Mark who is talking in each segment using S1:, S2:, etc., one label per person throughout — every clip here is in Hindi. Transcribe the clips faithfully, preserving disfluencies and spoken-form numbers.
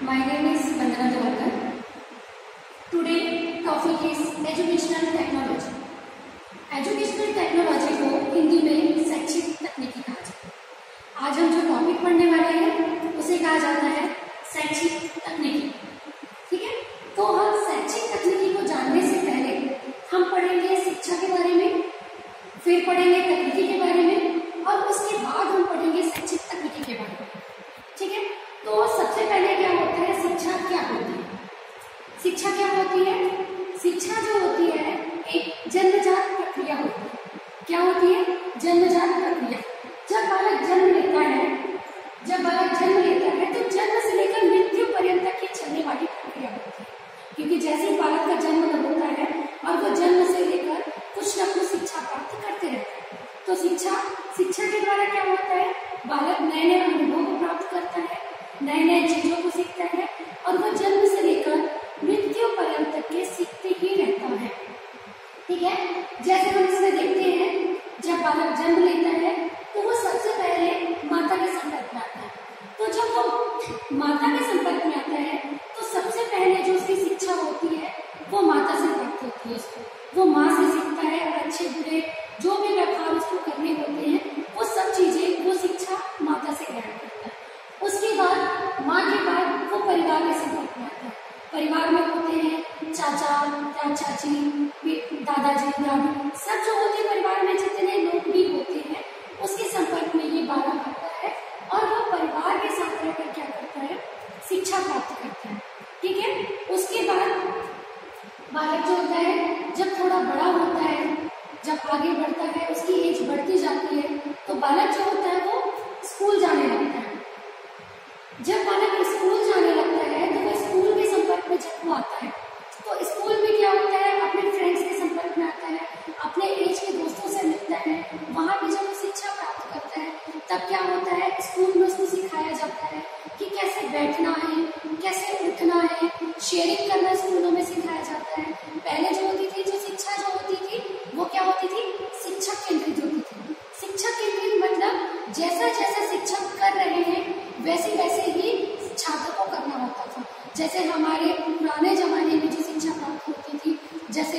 S1: My name is Vandana Dwarkar. Today topic is educational technology. Educational technology को हिंदी में शैक्षिक तकनीकी कहा जाता है। आज हम जो टॉपिक पढ़ने वाले हैं उसे कहा जाता है शैक्षिक तकनीकी। ठीक है, तो हम शैक्षिक तकनीकी को जानने से पहले हम पढ़ेंगे शिक्षा के बारे में, फिर पढ़ेंगे तकनीकी के बारे में और उसके बाद हम पढ़ेंगे शैक्षिक तकनीकी के बारे में। ठीक है, तो सबसे पहले क्या होता है, शिक्षा क्या होती है? शिक्षा क्या होती है? शिक्षा जो होती है एक जन्मजात प्रक्रिया होती है। क्या होती है? जन्मजात प्रक्रिया। जब बालक जन्म लेता है जब बालक जन्म लेता है तो जन्म से लेकर मृत्यु पर्यंत तक ये चलने वाली प्रक्रिया होती है, क्योंकि जैसे ही बालक का जन्म होता है और वो जन्म से लेकर कुछ न कुछ शिक्षा प्राप्त करते रहते हैं। तो शिक्षा शिक्षा के द्वारा क्या होता है, बालक नए नए अनुभव को प्राप्त करता है, नए नए चीजों को सीखता है और वो जन्म से लेकर मृत्यु पर्यंत तक के सीखते ही रहता है। ठीक है, जैसे हम इसमें देखते हैं जब बालक जन्म लेता है तो वो सबसे पहले माता के संपर्क में आता है। तो जब वो माता के संपर्क में आता है तो सबसे पहले जो उसकी शिक्षा होती है वो माता से प्राप्त होती है। उसको वो माँ से सीखता है, अच्छे बुरे जो भी व्यवहार उसको करने होते हैं वो सब चीजें वो शिक्षा माता से ग्रहण करता है। उसके बाद माँ के बाद वो परिवार के संपर्क में आता है। परिवार में होते हैं चाचा, चाची, दादाजी, दादी, सब जो होते हैं परिवार में जितने लोग भी होते हैं उसके संपर्क में ये बालक आता है और वो परिवार के साथ रहकर क्या करता है, शिक्षा प्राप्त करता है। ठीक है, उसके बाद बालक जो होता है जब थोड़ा बड़ा होता है, जब आगे बढ़ता है, उसकी एज बढ़ती जाती है तो बालक जो होता है वो स्कूल जाने लगता है। जब बालक स्कूल जाने लगता है तो वो स्कूल के संपर्क में जब वो आता है तो स्कूल में क्या होता है, अपने फ्रेंड्स के संपर्क में आता है, अपने एज के दोस्तों से मिलता है। वहां भी जब वो शिक्षा प्राप्त करता है तब क्या होता है, स्कूल में उसको सिखाया जाता है कि कैसे बैठना है, कैसे उठना है, शेयरिंग करना स्कूलों में सिखाया जाता है। पहले जो होती थी जो शिक्षा जो होती थी वो क्या होती थी, शिक्षक केंद्रित होती थी। शिक्षक केंद्रित मतलब जैसा जैसा शिक्षक कर रहे हैं वैसे वैसे ही छात्र को करना होता था। जैसे हमारे पुराने जमाने में जो शिक्षा प्राप्त होती थी, जैसे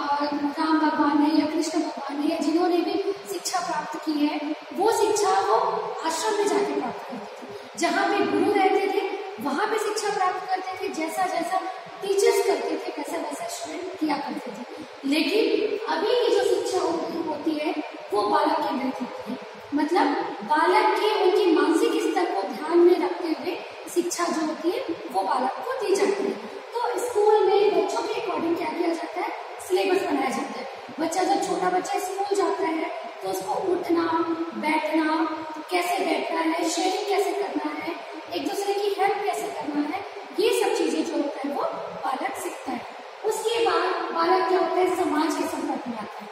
S1: राम भगवान ने या कृष्ण भगवान ने या जिन्होंने भी शिक्षा प्राप्त की है वो शिक्षा वो आश्रम में जाके प्राप्त करते थे। जहाँ पे गुरु रहते थे वहां पे शिक्षा प्राप्त करते थे। जैसा जैसा टीचर्स करते थे वैसा वैसा स्टूडेंट किया करते थे। लेकिन अभी की जो शिक्षा होती है वो बालक केंद्रित होती है, मतलब बालक के उनकी मानसिक स्तर को ध्यान में रखते हुए शिक्षा जो होती है वो बालक को दी जाती है। तो स्कूल में बच्चों के अकॉर्डिंग क्या किया जाता है, सिलेबस बनाया जाता है। बच्चा जब छोटा बच्चा स्कूल जाता है तो उसको उठना, बैठना, कैसे बैठना है, शेयरिंग कैसे करना है, एक दूसरे की हेल्प कैसे करना है, ये सब चीजें जो होता है वो बालक सीखता है। उसके बाद बालक क्या होता है, समाज के संपर्क में आता है।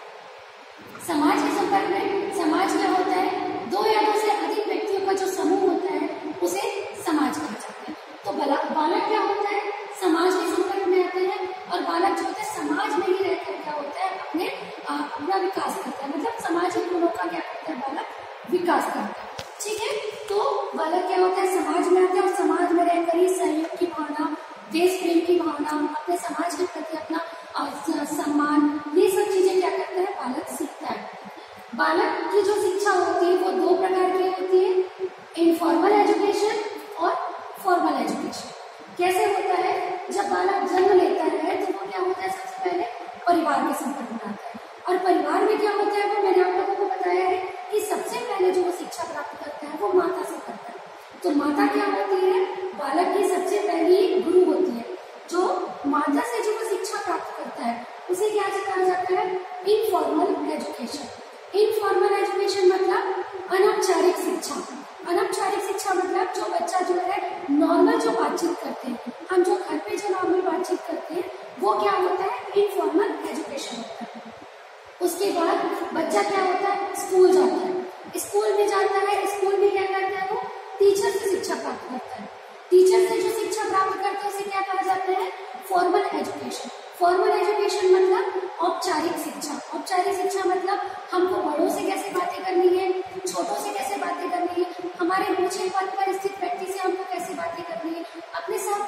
S1: समाज के संपर्क में समाज क्या होता है, दो या दो से अधिक व्यक्तियों का जो समूह होता है उसे समाज कहा जाता है। तो बालक क्या होता है, समाज के संपर्क में आते हैं और बालक जो होता है समाज में ही रहकर क्या होता है, अपने आ, अपना विकास करता है। मतलब सामाजिक गुणों का क्या करता है, बालक विकास करता है। ठीक है, तो बालक क्या होता है, समाज में आता है और समाज में रहकर ही सहयोग की भावना, देश प्रेम की भावना, अपने समाज के प्रति अपना सम्मान, ये सब चीजें क्या करता है, बालक सीखता है। बालक की जो शिक्षा होती है वो दो प्रकार की होती है, इनफॉर्मल एजुकेशन और फॉर्मल एजुकेशन। कैसे होता है, जब बालक जन्म लेता है तो वो क्या होता है, सबसे पहले परिवार के संपर्क में आता है और परिवार में क्या होता है वो मैंने आप लोगों को बताया है कि सबसे पहले जो वो शिक्षा प्राप्त करता है वो माता से करता है। तो माता क्या होती है, बालक की सबसे पहली गुरु होती है। जो माता से जो वो शिक्षा प्राप्त करता है उसे क्या कहा जाता है, इनफॉर्मल एजुकेशन। इनफॉर्मल एजुकेशन मतलब अनौपचारिक शिक्षा। अनौपचारिक शिक्षा मतलब जो बच्चा जो है नॉर्मल जो बातचीत करते हैं, हम जो घर पे जो नॉर्मल बातचीत करते हैं वो क्या होता है, इनफॉर्मल एजुकेशन होता है। उसके बाद बच्चा क्या होता है, स्कूल जाता है। स्कूल में जाता है, स्कूल में क्या करता है, वो टीचर से शिक्षा प्राप्त करता है। टीचर से जो शिक्षा प्राप्त करता है उसे क्या कहा जाता है, फॉर्मल एजुकेशन। फॉर्मल एजुकेशन मतलब औपचारिक शिक्षा। औपचारिक शिक्षा मतलब हमको बड़ों से कैसे बातें करनी है, छोटों से कैसे बातें करनी है, हमारे ऊंचे पद पर स्थित व्यक्ति से हमको कैसे बातें करनी है, अपने साथ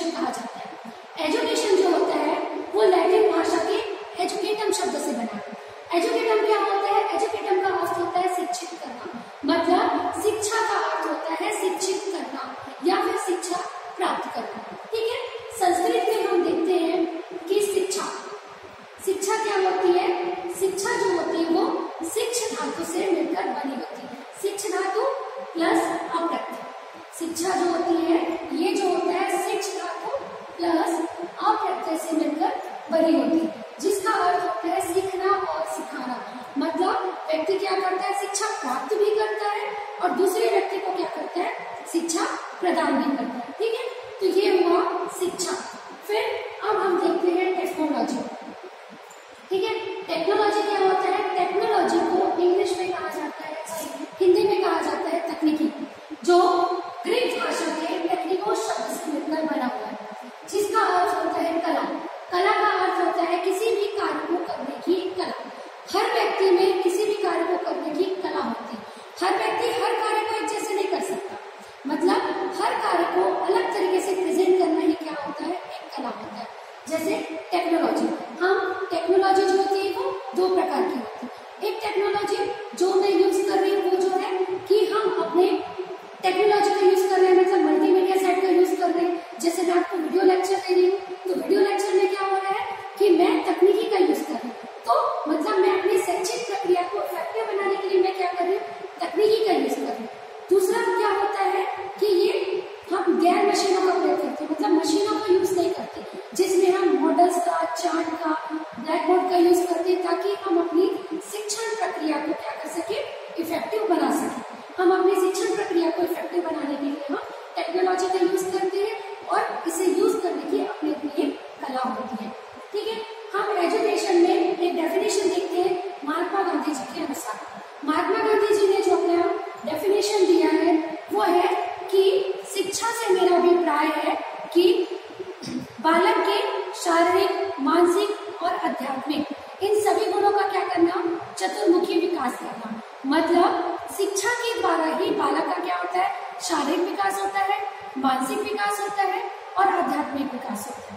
S1: एजुकेशन कहा जाता है। एजुकेशन जो होता है वो लैटिन भाषा के एजुकेटम शब्द से बना है। एजुकेटम क्या होता है? एजुकेटम का अर्थ होता है शिक्षित करना, मतलब शिक्षा का अर्थ होता है शिक्षित करना या फिर शिक्षा प्राप्त करना। ठीक है, संस्कृत में हम देखते हैं कि शिक्षा शिक्षा क्या होती है? शिक्षा जो होती है वो शिक्ष धातु से मिलकर बनी होती है। शिक्ष धातु प्लस अप्रत्यय। शिक्षा जो होती है ये जो होता है शिक्ष धातु प्लस अप्रत्यय से मिलकर बनी होती है, जिसका अर्थ होता है सीखना और सिखाना। मतलब व्यक्ति क्या करता है? शिक्षा प्राप्त भी करता है और दूसरे व्यक्ति को क्या करता है? शिक्षा प्रदान भी करता है। ठीक है, तो ये हुआ शिक्षा। फिर अब हम देखते हैं टेक्नोलॉजी। ठीक है, टेक्नोलॉजी क्या होता है? टेक्नोलॉजी को इंग्लिश में कहा जाता है, हिंदी में कहा जाता है तकनीकी, जो ग्रीक भाषा के टेक्निको शब्द से मिलकर बना हुआ है, जिसका अर्थ होता है कला। कला का अर्थ होता है किसी भी कार्य को करने की कला। हर व्यक्ति में किसी भी कार्य को करने की कला होती है। हर व्यक्ति हर कार्य को एक जैसे नहीं कर सकता, मतलब हर कार्य को अलग तरीके से प्रेजेंट करना ही क्या होता है? एक कला होता है। जैसे टेक्नोलॉजी, हम टेक्नोलॉजी जो होती है वो दो प्रकार की होती है। एक टेक्नोलॉजी जो मैं यूज कर रही हूँ वो जो है कि हम अपने टेक्नोलॉजी का यूज कर रहे हैं, मतलब मल्टीमीडिया सेट का यूज कर रहे हैं। जैसे मैं आपको वीडियो लेक्चर दे रही हूँ तो वीडियो लेक्चर में क्या हो रहा है कि मैं तकनीकी का यूज कर रही हूँ, तो मतलब मैं अपनी शैक्षिक प्रक्रिया को इफेक्टिव बनाने के लिए मैं क्या कर रही हूँ? तकनीकी का यूज कर रही हूँ। दूसरा क्या होता है कि ये हम गैर मशीनों का प्रयोग करते हैं, मतलब मशीनों का यूज नहीं करते, जिसमें हम मॉडल्स का, चार्ट का, ब्लैक बोर्ड का यूज करते हैं ताकि हम अपनी शिक्षण प्रक्रिया को क्या कर सके? इफेक्टिव बना सके। हम अपनी शिक्षण प्रक्रिया को इफेक्टिव बनाने के लिए हम टेक्नोलॉजी का यूज करते हैं और इसे यूज करने की अपनी अपनी एक कला होती है। ठीक है, हम एजुकेशन में एक डेफिनेशन देखते हैं महात्मा गांधी जी के अनुसार। महात्मा गांधी जी ने जो अपना डेफिनेशन दिया है वो है कि शिक्षा से मेरा अभिप्राय है कि बालक के शारीरिक, मानसिक और आध्यात्मिक इन सभी गुणों का क्या करना? चतुर्मुखी विकास करना। मतलब शिक्षा के द्वारा ही बालक का क्या होता है? शारीरिक विकास होता है, मानसिक विकास होता है और आध्यात्मिक विकास होता है।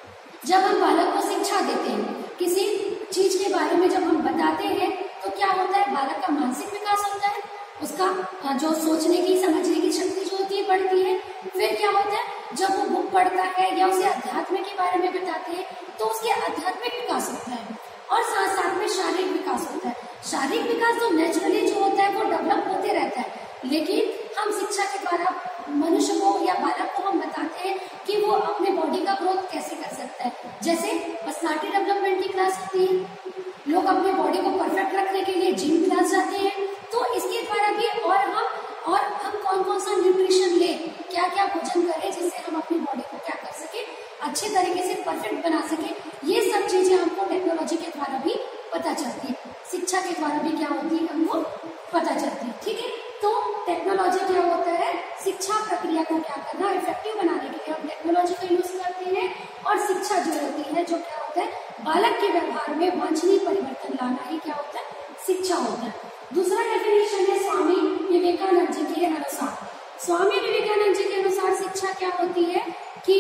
S1: जब हम बालक को शिक्षा देते हैं, किसी चीज के बारे में जब हम बताते हैं तो क्या होता है? बालक का मानसिक विकास होता है, उसका जो सोचने की, समझने की शक्ति जो होती है बढ़ती है। फिर क्या होता है? जब वो बुक पढ़ता है या उसे अध्यात्म के बारे में बताते हैं तो उसके आध्यात्मिक विकास होता है और साथ साथ में शारीरिक विकास होता है। शारीरिक विकास तो नेचुरली जो होता है वो डेवलप होते रहता है, लेकिन हम शिक्षा के द्वारा मनुष्य को या बालक को हम बताते हैं कि वो अपने बॉडी का ग्रोथ कैसे कर सकता है। जैसे पर्सनालिटी डेवलपमेंट की क्लास होती है, लोग अपने बॉडी को परफेक्ट रखने के लिए जिम क्लास जाते हैं, तो इसके द्वारा भी और हम और हम कौन कौन सा न्यूट्रिशन ले, क्या क्या भोजन करें जिससे हम अपनी बॉडी को क्या कर सके? अच्छे तरीके से परफेक्ट बना सके। ये सब चीजें हमको टेक्नोलॉजी के द्वारा भी पता चलती है, शिक्षा के द्वारा भी क्या होती है हमको पता चलती है। ठीक है, तो टेक्नोलॉजी क्या होता है? शिक्षा प्रक्रिया को क्या करना? इफेक्टिव बनाने के लिए हम टेक्नोलॉजी का यूज करते हैं और शिक्षा जो होती है जो क्या होता है? बालक के व्यवहार में वांछनीय परिवर्तन लाना ही क्या होता है? शिक्षा होता है। दूसरा डेफिनेशन है स्वामी विवेकानंद जी के अनुसार। स्वामी विवेकानंद जी के अनुसार शिक्षा क्या होती है कि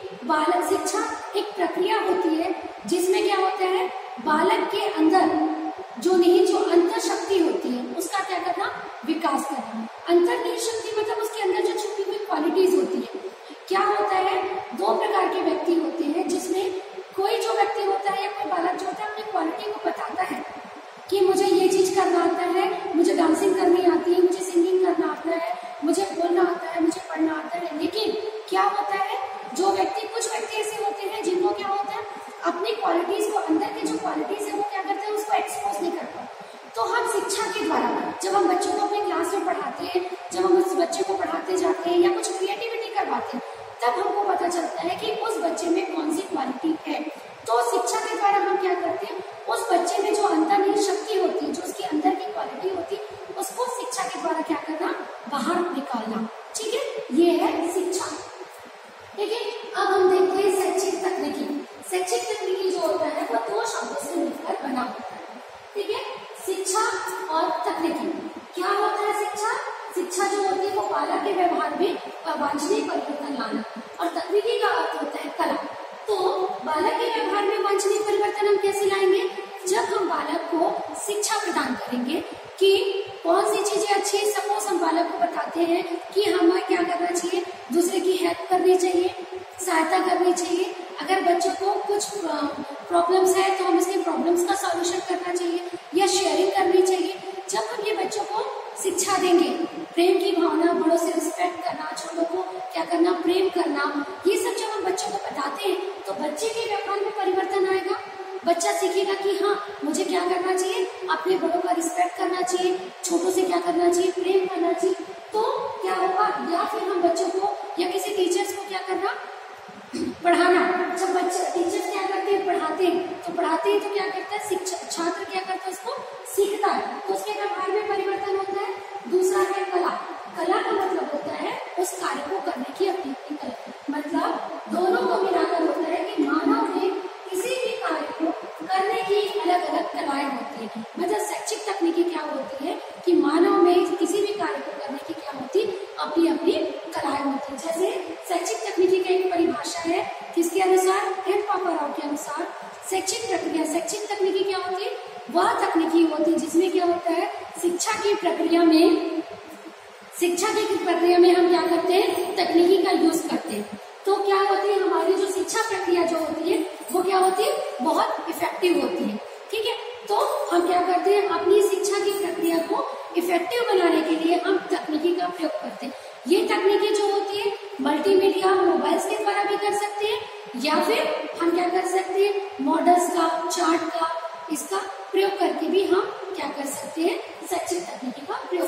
S1: बालक शिक्षा एक प्रक्रिया होती है जिसमें क्या होता है? बालक के अंदर जो निहित जो अंतर शक्ति होती है उसका क्या करना? विकास करना। अंतर निहित शक्ति मतलब उसके अंदर जो छुपी हुई क्वालिटीज होती है। क्या होता है? दो प्रकार के व्यक्ति होते हैं, जिसमें कोई जो व्यक्ति होता है या कोई बालक जो होता है अपनी क्वालिटी को बताता है कि मुझे ये चीज करना आता है, मुझे डांसिंग करनी आती है, मुझे सिंगिंग करना आता है, मुझे बोलना आता है, मुझे पढ़ना आता है। लेकिन क्या होता है? जो व्यक्ति कुछ व्यक्ति ऐसे होते हैं जिनको क्या होता है? अपनी क्वालिटीज को, अंदर की जो क्वालिटीज है वो क्या करते हैं? उसको एक्सपोज नहीं कर पाते। तो हम शिक्षा के द्वारा जब हम बच्चों को अपने क्लास में पढ़ाते हैं, जब हम उस बच्चे को पढ़ाते जाते हैं या कुछ क्रिएटिविटी करवाते हैं, तब हमको पता चलता है कि उस बच्चे में कौन सी क्वालिटी है। तो शिक्षा के द्वारा हम क्या करते हैं? उस बच्चे में जो अंतर्निहित शक्ति होती है, जो उसकी अंदर की क्वालिटी होती है, उसको शिक्षा के द्वारा क्या करना? बाहर निकालना। ठीक है, ये है शिक्षा। ठीक है, अब हम देखते हैं शैक्षिक तकनीकी। शैक्षिक तकनीकी जो होता है वो दो शब्दों से मिलकर बना होता है। ठीक है, शिक्षा और तकनीकी। क्या होता है शिक्षा? शिक्षा जो होती है वो बालक के व्यवहार में वांछनीय परिवर्तन लाना, और तकनीकी का अर्थ बालक के व्यवहार में वांछनीय परिवर्तन हम कैसे लाएंगे? जब हम बालक को शिक्षा प्रदान करेंगे कि कौन सी चीजें अच्छी है। सपोज हम बालक को बताते हैं कि हमें क्या करना चाहिए, दूसरे की हेल्प करनी चाहिए, सहायता करनी चाहिए। अगर बच्चों को कुछ प्रॉब्लम्स है तो हम इसके प्रॉब्लम्स का सॉल्यूशन करना चाहिए या शेयरिंग करनी चाहिए। जब हम ये बच्चों को शिक्षा देंगे, प्रेम की भावना, बड़ों से रिस्पेक्ट करना, छोटों को क्या करना, प्रेम करना, ये सब जब हम बच्चों को बताते हैं तो बच्चे के व्यवहार में परिवर्तन आएगा। बच्चा सीखेगा कि हाँ मुझे क्या करना चाहिए, अपने बड़ों का रिस्पेक्ट करना चाहिए, छोटों से क्या करना चाहिए, प्रेम करना चाहिए। तो क्या होगा, या फिर हम बच्चों को या किसी टीचर्स को क्या करना, पढ़ाना। जब बच्चे टीचर्स क्या करते हैं, पढ़ाते हैं, तो पढ़ाते हैं तो क्या करता है, शिक्षक छात्र क्या करता है, उसको सीखता है, तो उसके व्यवहार में परिवर्तन होता है। दूसरा है कला। कला का मतलब होता है उस कार्य को करने की अपनी अपनी कला, मतलब दोनों को मिलाकर होता है कि मानव में किसी भी कार्य को करने की अलग अलग कलाएं होती है। मतलब शैक्षिक तकनीकी क्या होती है कि मानव में किसी भी कार्य को करने की क्या होती है, अपनी अपनी कलाएं होती है। जैसे शैक्षिक तकनीकी की एक परिभाषा है किसके अनुसार, एन पापा राव के अनुसार शैक्षिक प्रक्रिया, शैक्षिक तकनीकी क्या होती है, वह तकनीकी होती है जिसमें क्या होता है, शिक्षा की प्रक्रिया में शिक्षा की प्रक्रिया में हम क्या करते हैं, तकनीकी का यूज करते हैं। तो क्या होती है, हमारी जो शिक्षा प्रक्रिया जो होती है वो क्या होती है, बहुत इफेक्टिव होती है। ठीक है, तो हम क्या करते हैं, अपनी शिक्षा की प्रक्रिया को इफेक्टिव बनाने के लिए हम तकनीकी का प्रयोग करते हैं। ये तकनीकी जो होती है मल्टीमीडिया मोबाइल्स के द्वारा भी कर सकते हैं, या फिर हम क्या कर सकते हैं, मॉडल्स का, चार्ट का, इसका प्रयोग करके भी हम क्या कर सकते हैं, शैक्षिक तकनीकी का प्रयोग